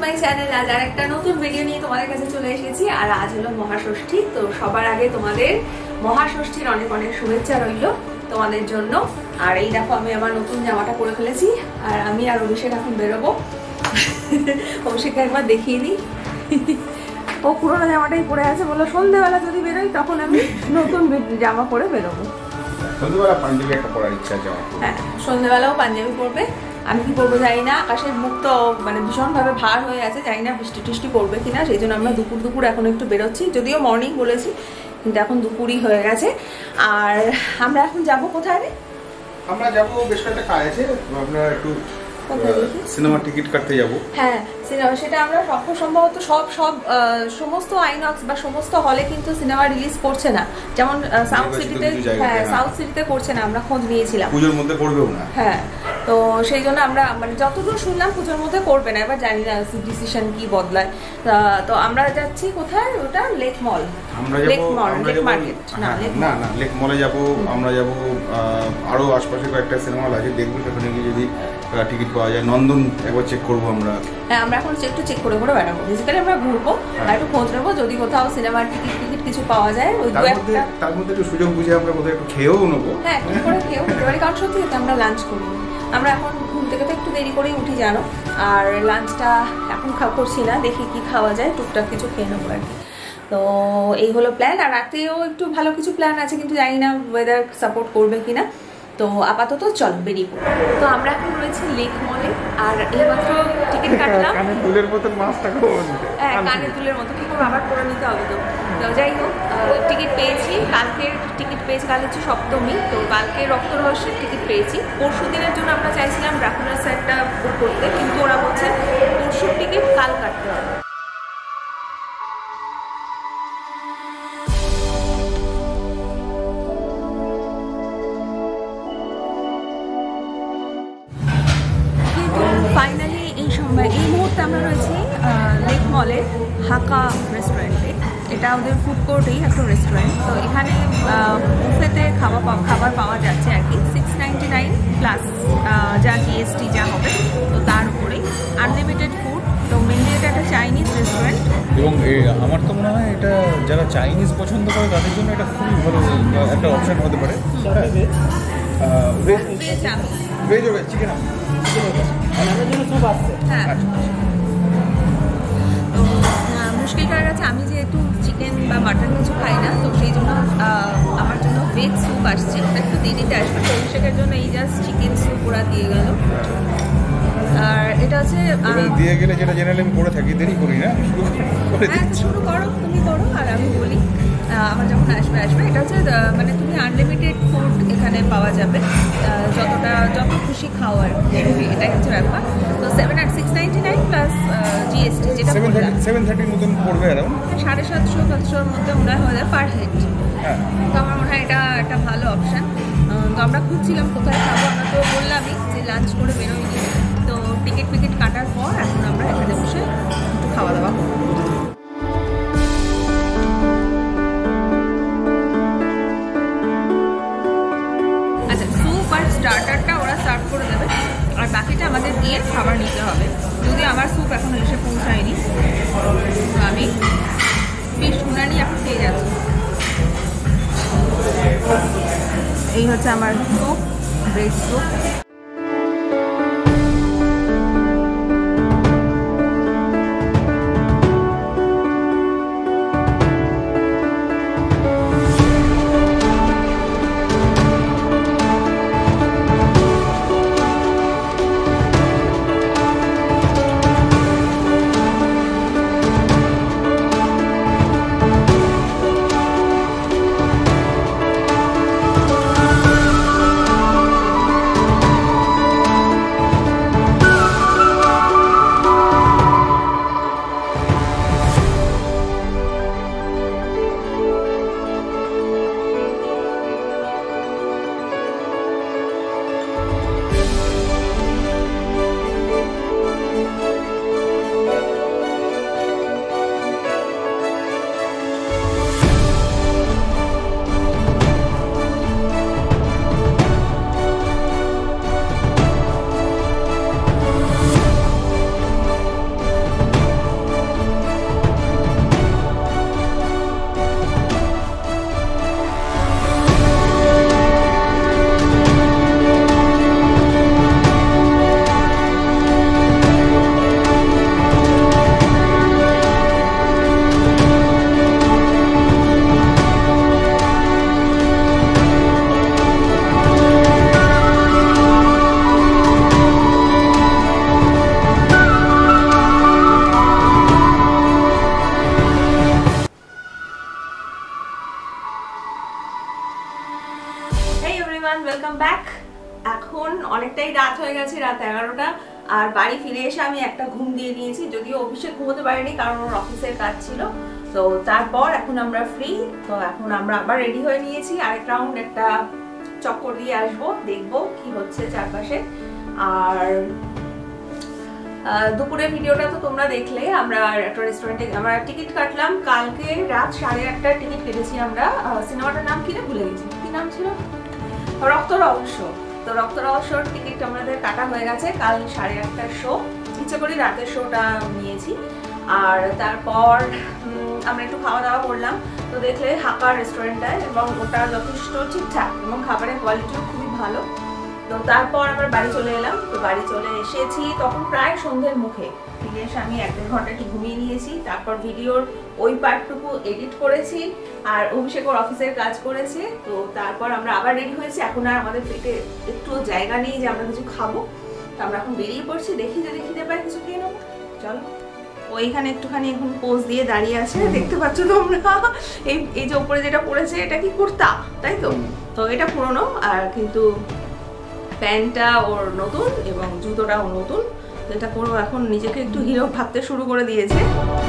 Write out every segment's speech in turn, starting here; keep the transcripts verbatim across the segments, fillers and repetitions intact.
My channel. আজ আর একটা নতুন ভিডিও নিয়ে তোমাদের কাছে চলে এসেছি। আর আজ হলো মহাষষ্ঠী। তো সবার আগে তোমাদের মহাষষ্ঠীর অনেক অনেক শুভেচ্ছা রইল তোমাদের জন্য। আর এই দেখো আমি আমার নতুন জামাটা পরে ফেলেছি। আর আমি আর অভিষেক এখন বেরোবো। অভিষেককে একবার দেখিয়ে দিই। ও পুরোনো জামাটাই পরে আছে, বললো সন্ধ্যেবেলা যদি বেরোই তখন আমি নতুন জামা পরে বেরোবো। সন্ধ্যেবেলা পাঞ্জাবি একটা পরার ইচ্ছা আছে। হ্যাঁ, সন্ধ্যেবেলাও পাঞ্জাবি পরবে। আমি কি করবো জানি না, আকাশের মুখ তো মানে ভীষণভাবে ভার হয়ে আছে, জানি না বৃষ্টি টিষ্টি পড়বে কিনা। সেই জন্য আমরা দুপুর দুপুর এখন একটু বেরোচ্ছি, যদিও মর্নিং বলেছি কিন্তু এখন দুপুরই হয়ে গেছে। আর আমরা এখন যাব কোথায়? আমরা যাবো বেশ কয়েকটা কাজ আছে, আমরা একটু সিনেমা টিকিট কাটতে যাবো। হ্যাঁ, সিনেমা সেটা আমরা সব সম্ভবত সব সব সমস্ত আইনক্স বা সমস্ত হলে কিন্তু সিনেমা রিলিজ করছে না, যেমন সাউথ সিটিতে। হ্যাঁ, সাউথ সিটিতে করছে না, আমরা খোঁজ নিয়েছিলাম। পুজোর মধ্যে করবেও না। হ্যাঁ, তো সেই জন্য আমরা মানে যতদূর শুনলাম পুজোর মধ্যে করবে না, এবার জানি না ডিসিশন কি বদলায়। তো আমরা যাচ্ছি কোথায়? ওটা লেক মল। আমরা যাবো লেক মল, লেক মার্কেট না, না না লেক মলে যাবো। আমরা যাবো আরো আশপাশে কয়েকটা সিনেমা হল আছে, দেখবো সেখানে গিয়ে যদি টিকিট পাওয়া যায়। নন্দন একবার চেক করবো আমরা। হ্যাঁ, আমরা এখন একটু চেক করে করে বেড়াবো। বেসিক্যালি আমরা ঘুরবো আর একটু খোঁজ নেবো যদি কোথাও সিনেমার টিকিট টিকিট কিছু পাওয়া যায়। ওই দু একটা তার মধ্যে একটু সুযোগ বুঝে আমরা কোথাও একটু খেয়েও নেবো। হ্যাঁ, একটু করে খেয়েও নিতে পারি, কারণ সত্যি আমরা লাঞ্চ করি। আমরা এখন ঘুম থেকে তো একটু দেরি করেই উঠি জানো। আর লাঞ্চটা এখন খাওয়া করছি না, দেখি কি খাওয়া যায়, টুকটাক কিছু খেয়ে নেবো আর কি। তো এই হলো প্ল্যান। আর রাতেও একটু ভালো কিছু প্ল্যান আছে, কিন্তু জানি না ওয়েদার সাপোর্ট করবে কিনা। তো আপাতত চল বেরিয়ে পড়ি। তো আমরা এখন রয়েছি লেক মলে। আর এইমাত্র টিকিট কাটলাম। কানে দুলের মতন মাছটা হ্যাঁ, কানে দুলের মতো কি করে আবার করে নিতে হবে। তো তো যাই হোক, টিকিট পেয়েছি। কালকের টিকিট পেয়েছি, কাল হচ্ছে সপ্তমী। তো কালকে রক্ত রহস্যের টিকিট পেয়েছি। পরশু দিনের জন্য আমরা চাইছিলাম ড্রাকুলার সাইডটা বুক করতে, কিন্তু ওরা বলছে পরশুর টিকিট কাল কাটতে হবে। ফাইনালি এই সময় এই মুহূর্তে আমরা রয়েছি লেক মলের হাকা রেস্টুরেন্টে। এটা ওদের ফুড কোর্টেই একটা রেস্টুরেন্ট। তো এখানে বুফেতে খাওয়া খাবার পাওয়া যাচ্ছে আর কি, সিক্স নাইনটি নাইন প্লাস যা জিএসটি যা হবে, তো তার উপরেই আনলিমিটেড ফুড। তো মেনলি এটা একটা চাইনিজ রেস্টুরেন্ট, এবং আমার তো মনে হয় এটা যারা চাইনিজ পছন্দ করে তাদের জন্য এটা খুবই ভালো একটা অপশন হতে পারে। ভেজ আমি ভেজ হবে, চিকেন হবে। হ্যাঁ, তো মুশকিল হয়ে গেছে, আমি যেহেতু চিকেন বা মাটন কিছু খাই না, তো সেই জন্য আমার জন্য ভেজ স্যুপ আসছে। ওটা একটু দেরিতে আসবে। তো অভিষেকের জন্য এই জাস্ট চিকেন স্যুপ ওরা দিয়ে গেল। আর এটা হচ্ছে দিয়ে গেলে যেটা জেনারেলি আমি করে থাকি, দেরি করি না। হ্যাঁ, শুরু করো, তুমি করো আর আমি বলি। আমার যখন আসবে আসবে এটা হচ্ছে মানে তুমি আনলিমিটেড ফুড এখানে পাওয়া যাবে, যতটা যত খুশি খাও আর কি, এটাই হচ্ছে ব্যাপার। তো সেভেন আর six ninety nine plus GST, যেটা সেভেন থার্টির মতন পড়বে। সাড়ে সাতশো সাতশোর মধ্যে মনে হয় হয়ে যায় পার হেড। তো আমার মনে হয় এটা একটা ভালো অপশান। তো আমরা খুঁজছিলাম কোথায় খাবো। আমরা তো বললামই যে লাঞ্চ করে বেরোয়নি। তো টিকিট ফিকিট কাটার পর এখন আমরা এখানে বসে একটু খাওয়া দাওয়া করবো। আচ্ছা, স্যুপ আর স্টার্টারটা ওরা সার্ভ করে দেবে, আর বাকিটা আমাদের গিয়ে খাবার নিতে হবে। যদি আমার স্যুপ এখন এসে পৌঁছায়নি, তো আমি ফিশ উনানি এখন পেয়ে যাচ্ছি। এই হচ্ছে আমার soup, veg soup. Hey everyone, welcome back. এখন অনেকটাই রাত হয়ে গেছে, রাত এগারোটা। আর বাড়ি ফিরে এসে আমি একটা ঘুম দিয়ে নিয়েছি, যদিও অফিসে ঘুমোতে পারিনি কারণ ওর অফিসের কাজ ছিল। তো তারপর এখন আমরা ফ্রি, তো এখন আমরা আবার রেডি হয়ে নিয়েছি। আরেক রাউন্ড একটা চক্কর দিয়ে আসবো, দেখবো কি হচ্ছে চারপাশে। আর দুপুরের ভিডিওটা তো তোমরা দেখলে, আমরা একটা রেস্টুরেন্টে আমরা টিকিট কাটলাম। কালকে রাত সাড়ে আটটার টিকিট কেটেছি আমরা। সিনেমাটার নাম কি না ভুলে গেছি, কি নাম ছিল, রক্ত রহস্য। তো রক্ত রহস্যর টিকিট আমাদের কাটা হয়ে গেছে, কাল সাড়ে আটটার শো। ইচ্ছে করি রাতের শোটা নিয়েছি। আর তারপর আমরা একটু খাওয়া দাওয়া করলাম। তো দেখলে হাকার রেস্টুরেন্টটায়, এবং ওটা যথেষ্ট ঠিকঠাক এবং খাবারের কোয়ালিটিও খুবই ভালো। তো তারপর আবার বাড়ি চলে এলাম। তো বাড়ি চলে এসেছি তখন প্রায় সন্ধ্যের মুখে। ফিরে এসে আমি এক দেড় ঘন্টা একটু ঘুমিয়ে নিয়েছি। তারপর ভিডিওর ওই পার্টটুকু এডিট করেছি, আর অভিষেক ওর অফিসের কাজ করেছে। তো তারপর আমরা আবার রেডি হয়েছি। এখন আর আমাদের পেটে একটু জায়গা নেই যে আমরা কিছু খাবো। তো আমরা এখন বেরিয়ে পড়ছি, দেখি যদি খিদে পাই কিছু খেয়ে নেবো। চলো। ওইখানে একটুখানি এখন পোজ দিয়ে দাঁড়িয়ে আছে, দেখতে পাচ্ছ তোমরা। এই এই যে উপরে যেটা পড়েছে এটা কি কুর্তা, তাই তো? তো এটা পুরনো, আর কিন্তু প্যান্টটা ওর নতুন এবং জুতোটাও নতুন। এটা পুরো এখন নিজেকে একটু হিরো ভাবতে শুরু করে দিয়েছে।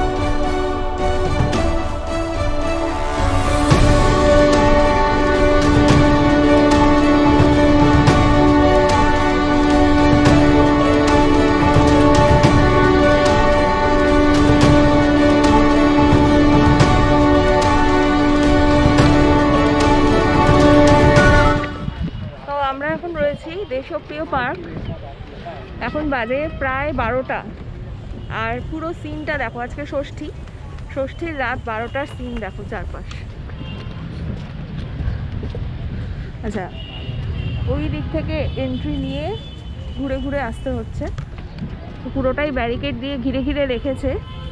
দেশপ্রিয় পার্ক, এখন বাজে প্রায় বারোটা। আর পুরো সিনটা দেখো, আজকে ষষ্ঠী, ষষ্ঠীর রাত বারোটার সিন দেখো চারপাশ। আচ্ছা, ওই দিক থেকে এন্ট্রি নিয়ে ঘুরে ঘুরে আসতে হচ্ছে। পুরোটাই ব্যারিকেড দিয়ে ঘিরে ঘিরে রেখেছে।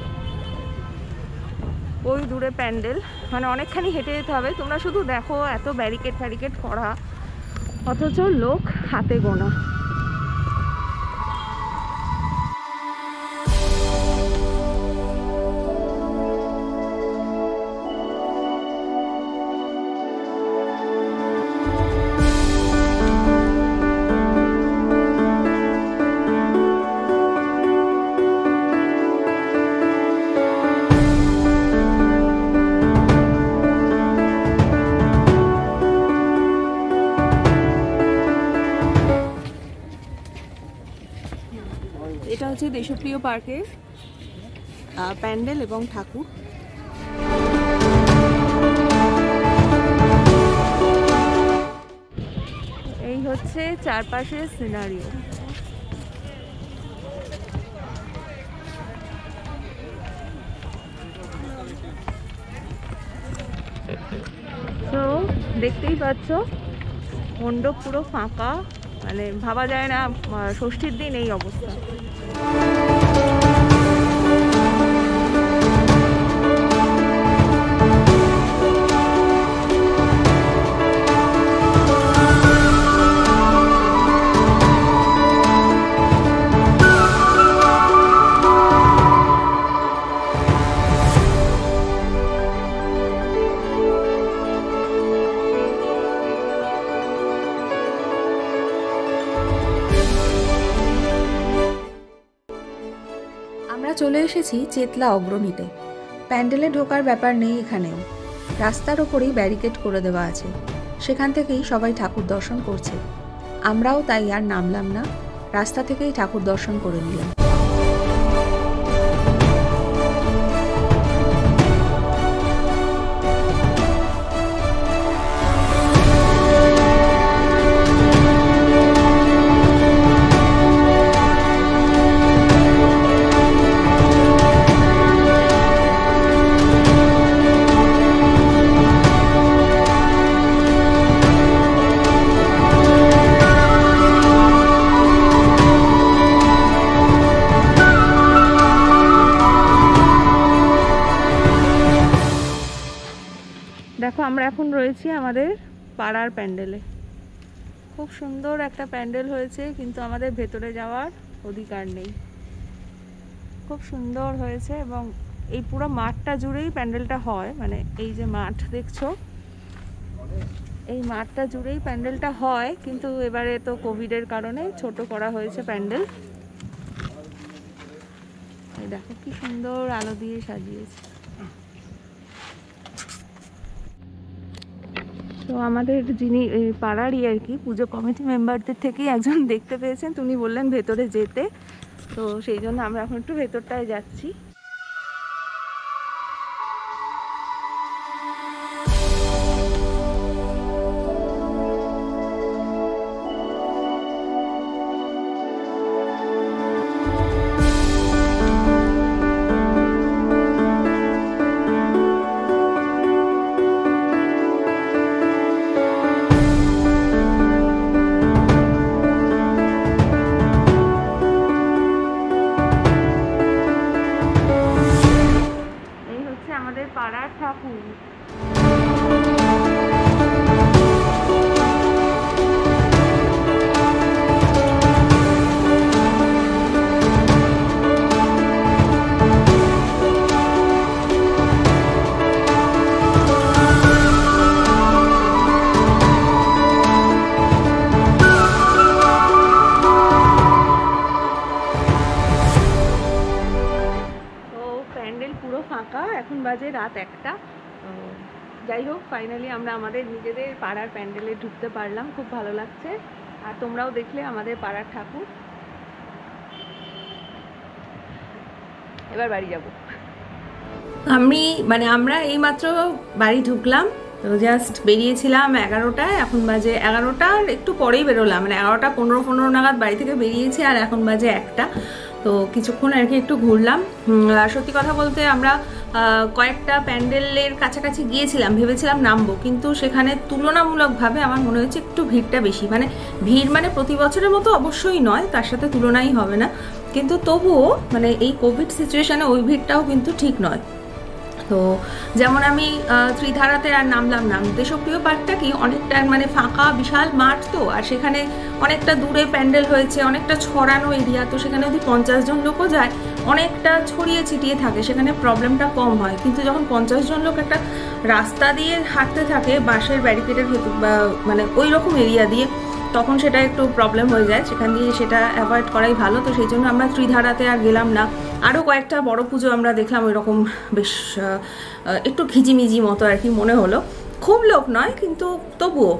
ওই দূরে প্যান্ডেল, মানে অনেকখানি হেঁটে যেতে হবে। তোমরা শুধু দেখো, এত ব্যারিকেড ফ্যারিকেড করা, অথচ লোক হাতে গোনা। এটা হচ্ছে দেশপ্রিয় পার্কের প্যান্ডেল এবং ঠাকুর। এই হচ্ছে চারপাশের সিনারিও। তো দেখতেই পাচ্ছ মণ্ডপ পুরো ফাঁকা, মানে ভাবা যায় না ষষ্ঠীর দিন এই অবস্থা। চলে এসেছি চেতলা অগ্রণীতে। প্যান্ডেলে ঢোকার ব্যাপার নেই এখানেও, রাস্তার ওপরেই ব্যারিকেড করে দেওয়া আছে, সেখান থেকেই সবাই ঠাকুর দর্শন করছে। আমরাও তাই আর নামলাম না, রাস্তা থেকেই ঠাকুর দর্শন করে নিলাম। দেখো, আমরা এখন রয়েছি আমাদের পাড়ার প্যান্ডেলে। খুব সুন্দর একটা প্যান্ডেল হয়েছে, কিন্তু আমাদের ভেতরে যাওয়ার অধিকার নেই। খুব সুন্দর হয়েছে, এবং এই পুরো মাঠটা জুড়েই প্যান্ডেলটা হয়। মানে এই যে মাঠ দেখছো, এই মাঠটা জুড়েই প্যান্ডেলটা হয়, কিন্তু এবারে তো কোভিডের কারণে ছোট করা হয়েছে প্যান্ডেল। এই দেখো কি সুন্দর আলো দিয়ে সাজিয়েছে। তো আমাদের যিনি পাড়ারই আর কি পুজো কমিটি মেম্বারদের থেকেই একজন দেখতে পেয়েছেন, উনি বললেন ভেতরে যেতে, তো সেই জন্য আমরা এখন একটু ভেতরটায় যাচ্ছি। পাড়ার ঠাকুর। ফাঁকা, এখন বাজে রাত একটা। যাই হোক, ফাইনালি আমরা আমাদের নিজেদের পাড়ার প্যান্ডেলে ঢুকতে পারলাম, খুব ভালো লাগছে। আর তোমরাও দেখলে আমাদের পাড়ার ঠাকুর। এবার বাড়ি যাব আমি, মানে আমরা এইমাত্র বাড়ি ঢুকলাম, তো জাস্ট বেরিয়েছিলাম এগারোটায়, এখন বাজে এগারোটার একটু পরেই বেরোলাম, মানে এগারোটা পনেরো পনেরো নাগাদ বাড়ি থেকে বেরিয়েছি, আর এখন বাজে একটা। তো কিছুক্ষণ আর কি একটু ঘুরলাম। সত্যি কথা বলতে আমরা কয়েকটা প্যান্ডেলের কাছাকাছি গিয়েছিলাম, ভেবেছিলাম নামবো, কিন্তু সেখানে তুলনামূলকভাবে আমার মনে হয়েছে একটু ভিড়টা বেশি। মানে ভিড় মানে প্রতি বছরের মতো অবশ্যই নয়, তার সাথে তুলনাই হবে না, কিন্তু তবুও মানে এই কোভিড সিচুয়েশনে ওই ভিড়টাও কিন্তু ঠিক নয়। তো যেমন আমি ত্রিধারাতে আর নামলাম না, দেশপ্রিয় পার্কটা কি অনেকটা মানে ফাঁকা বিশাল মাঠ, তো আর সেখানে অনেকটা দূরে প্যান্ডেল হয়েছে, অনেকটা ছড়ানো এরিয়া, তো সেখানে যদি পঞ্চাশ জন লোকও যায় অনেকটা ছড়িয়ে ছিটিয়ে থাকে, সেখানে প্রবলেমটা কম হয়। কিন্তু যখন পঞ্চাশ জন লোক একটা রাস্তা দিয়ে হাঁটতে থাকে বাঁশের ব্যারিকেডের ভেতর বা মানে ওই রকম এরিয়া দিয়ে, তখন সেটা একটু প্রবলেম হয়ে যায়, সেখান দিয়ে সেটা অ্যাভয়েড করাই ভালো। তো সেই জন্য আমরা ত্রিধারাতে আর গেলাম না। আরও কয়েকটা বড় পুজো আমরা দেখলাম, ওই রকম বেশ একটু ঘিজিমিজি মতো আর কি মনে হলো, খুব লোক নয় কিন্তু তবুও,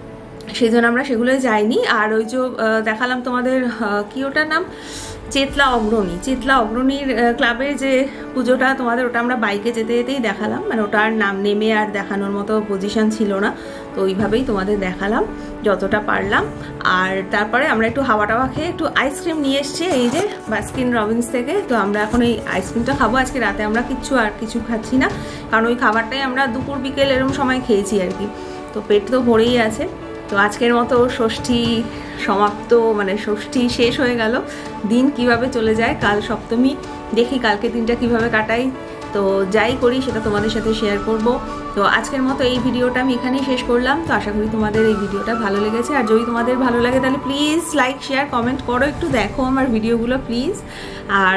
সেই জন্য আমরা সেগুলোই যাইনি। আর ওই যে দেখালাম তোমাদের কি ওটার নাম, চেতলা অগ্রণী, চেতলা অগ্রণীর ক্লাবের যে পুজোটা তোমাদের, ওটা আমরা বাইকে যেতে যেতেই দেখালাম, মানে ওটার নাম নেমে আর দেখানোর মতো পজিশন ছিল না, তো ওইভাবেই তোমাদের দেখালাম যতটা পারলাম। আর তারপরে আমরা একটু হাওয়া টাওয়া খেয়ে একটু আইসক্রিম নিয়ে এসছি এই যে বাস্কিন রবিন্স থেকে, তো আমরা এখন এই আইসক্রিমটা খাবো। আজকে রাতে আমরা কিচ্ছু আর কিছু খাচ্ছি না, কারণ ওই খাবারটাই আমরা দুপুর বিকেল এরকম সময় খেয়েছি আর কি, তো পেট তো ভরেই আছে। তো আজকের মতো ষষ্ঠী সমাপ্ত, মানে ষষ্ঠী শেষ হয়ে গেল, দিন কিভাবে চলে যায়, কাল সপ্তমী, দেখি কালকে দিনটা কিভাবে কাটাই। তো যাই করি সেটা তোমাদের সাথে শেয়ার করব। তো আজকের মতো এই ভিডিওটা আমি এখানেই শেষ করলাম। তো আশা করি তোমাদের এই ভিডিওটা ভালো লেগেছে, আর যদি তোমাদের ভালো লাগে তাহলে প্লিজ লাইক শেয়ার কমেন্ট করো, একটু দেখো আমার ভিডিওগুলো প্লিজ, আর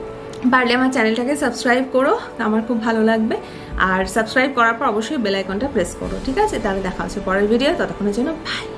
পারলে আমার চ্যানেলটাকে সাবস্ক্রাইব করো, আমার খুব ভালো লাগবে। আর সাবস্ক্রাইব করার পর অবশ্যই বেল আইকনটা প্রেস করো, ঠিক আছে? তাহলে দেখা হচ্ছে পরের ভিডিও, ততক্ষণের জন্য বাই।